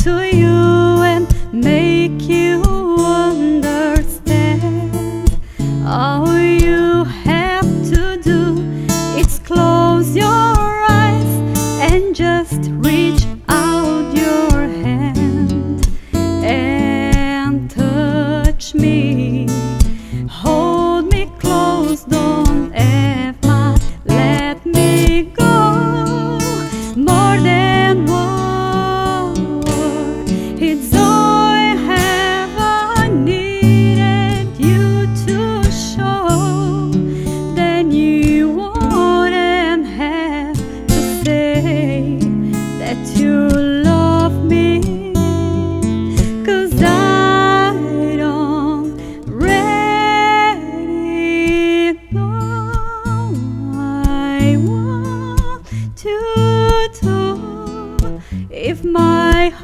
to you and make you understand. All you have to do is close your eyes and just reach out your hand and touch me. Hold me close, don't ever let me go. More than word, it's all I ever needed you to show. Then you wouldn't have to say that you love me, 'cause I don't really know. I want to do if my